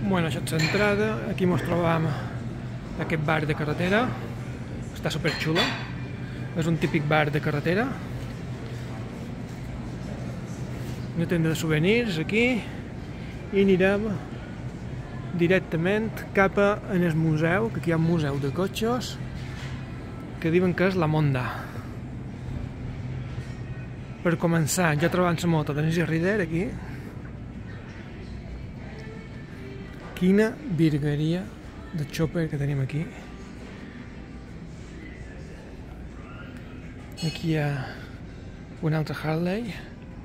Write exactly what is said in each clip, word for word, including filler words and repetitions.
Bueno, això és l'entrada. Aquí ens trobam aquest bar de carretera. Està superxulo. És un típic bar de carretera. Una tenda de souvenirs aquí. I anirem directament cap al museu, que aquí hi ha un museu de cotxes que diuen que és la Monda. Per començar, ja trobant la moto d'Easy Rider aquí. Quina virgueria de chopper que tenim aquí. Aquí hi ha un altre Harley.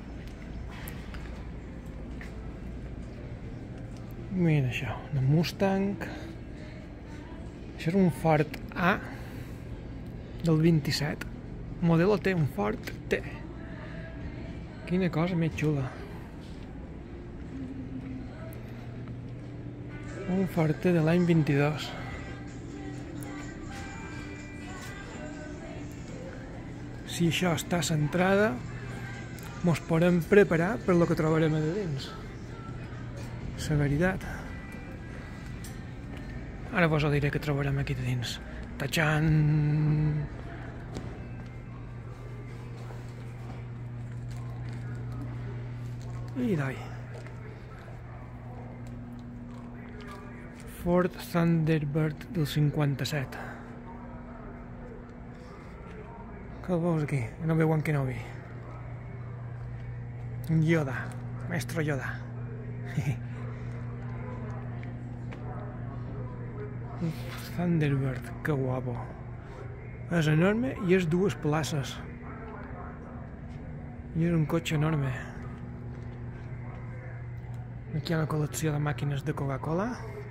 Mira això, una Mustang. Això és un Ford A del vint-i-set. Model T, un Ford T. Quina cosa més xula. Un Ford T de l'any vint-i-dos. Si això està centrada, mos podem preparar per lo que trobarem a dins. La veritat. Ara vos ho diré que trobarem aquí dins. Tachan! I dai. Ford Thunderbird del cinquanta-set. Què veus aquí? No veuen que no vi. Yoda. Maestro Yoda. Thunderbird, que guapo. És enorme i és dues places. I és un cotxe enorme. Aquí hi ha una col·lecció de màquines de Coca-Cola.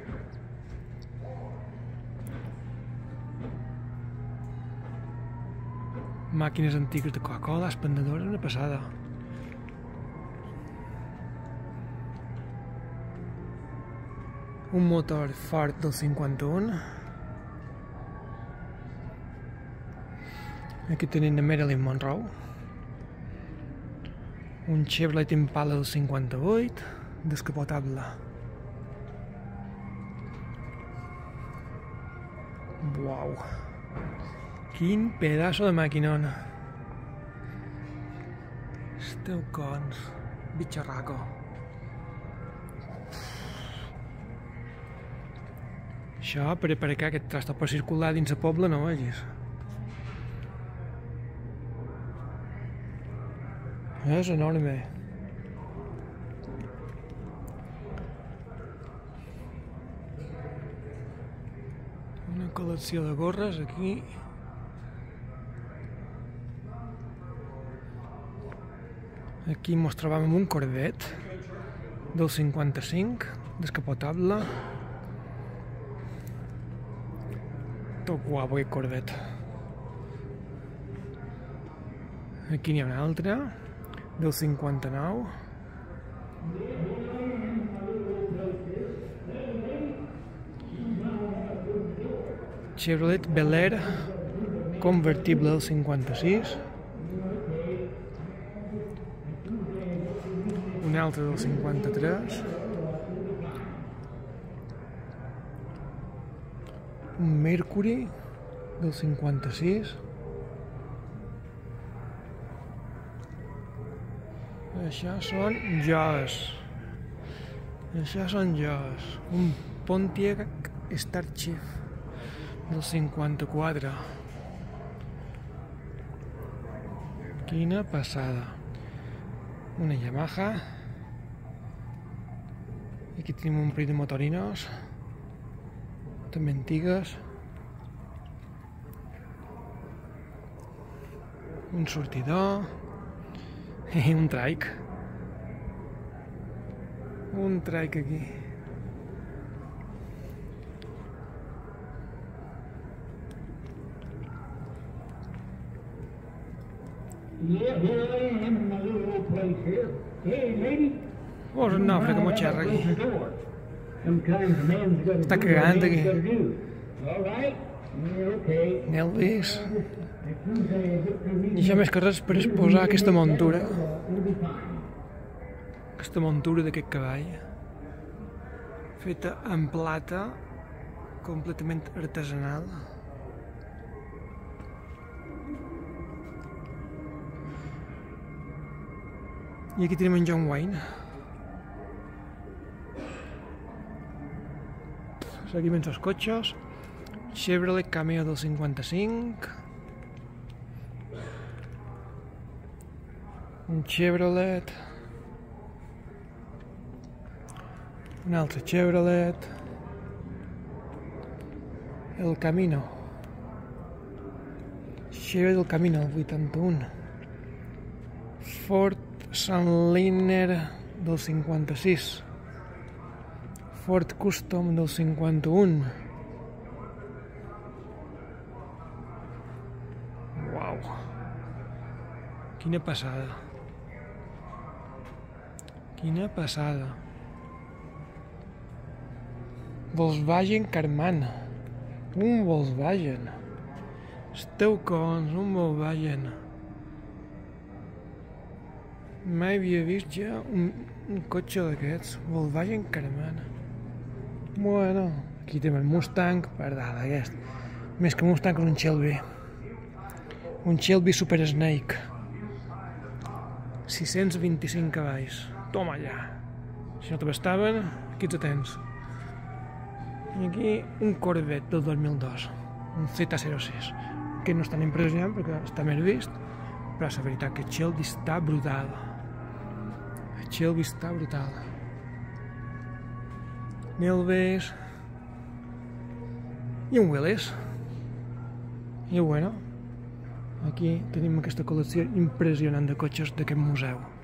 Màquines antigues de Coca-Cola, expandadores, una passada. Un motor Ford del cinquanta-un. Aquí tenim de Marilyn Monroe. Un Chevrolet Impala del cinquanta-vuit, descapotable. Uau! Quin pedaço de maquinona! Esteu cons, bitxarraco. Això, per aparcar aquest tractor per circular dins el poble, no vegis. És enorme. Una col·lecció de gorres aquí. Aquí mos trobàvem un Corvette del cinquanta-cinc, descapotable. Tot guapo aquest Corvette. Aquí n'hi ha una altra, del cinquanta-nou. Chevrolet Bel Air, convertible del cinquanta-sis. Un altre del cinquanta-tres. Un Mercury del cinquanta-sis. Això són joies. Això són joies. Un Pontiac Starchief del cinquanta-quatre. Quina passada. Una Yamaha. Aquí tenim un parell de motorinos. També antigues. Un sortidor. I un trike. Un trike aquí. Yeah, here I am in my little old place here. Hey, lady. Vols un nofre que m'ho xerra aquí. Sometimes a man's got to Està do what a cagant man's aquí. got to do. All right? Yeah, okay. N'Elvis. As soon as I get to reading, I això més que res per exposar aquesta muntura. it'll be fine. Aquesta muntura d'aquest cavall. feta en plata, completament artesanal. I aquí tenim en John Wayne. Seguim entre els cotxes. Chevrolet Cameo del cinquanta-cinc. Un Chevrolet. Un altre Chevrolet. El Camino. Chevrolet del Camino del vuitanta-un. Ford Sunliner del cinquanta-sis. Ford Custom del cinquanta-un. Uau! Quina passada! Quina passada! Volkswagen Karmann. Un Volkswagen. Esteu cons, un Volkswagen. Mai havia vist ja un, un cotxe d'aquests. Volkswagen Karmann. Bueno, aquí tenim el Mustang, per dalt aquest. Més que Mustang és un Shelby. Un Shelby Super Snake. sis-cents vint-i-cinc cavalls. Toma allà. Si no te bastaven, aquí te tens. I aquí un Corvette del dos mil dos. Un Z zero sis. Que no és tan impressionant perquè està més vist, però és la veritat que el Shelby està brutal. El Shelby està brutal. Milbes i un Willys. I bueno, aquí tenim aquesta col·lecció impressionant de cotxes d'aquest museu.